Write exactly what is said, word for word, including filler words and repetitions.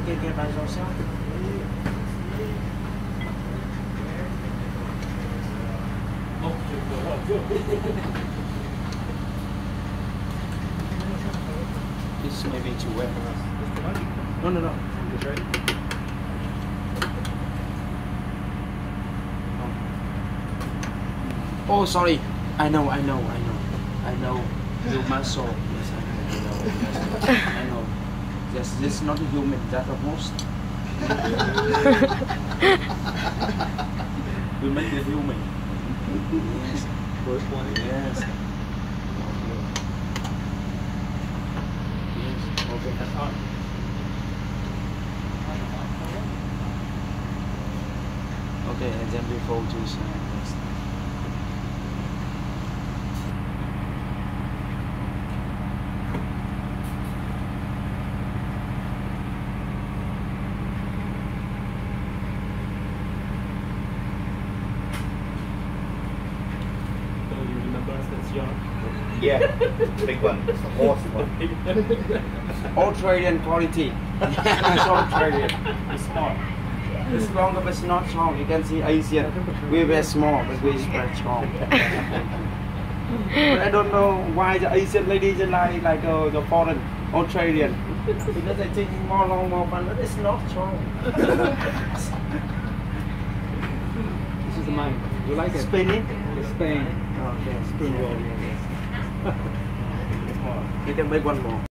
take care by yourself. This may be too wet. No, no, no. It's right. Oh, sorry. I know, I know, I know. I know. You muscle. Yes, I know. I know. Yes, I know. Yes, this is not human. That's the most. We make the human. Yes. First one. Yes. Okay. Yes. Okay. That's all. Okay, and then we go to next. Yeah, big one, awesome one. Australian quality. It's Australian. It's small. It's long but it's not strong. You can see Asian. We're very small, but we're very strong. But I don't know why the Asian ladies like like uh, the foreign Australian. Because they think more long, more fun, but it's not strong. This is mine. You like it? Spain? Spain. Okay, Spain. You can make one more.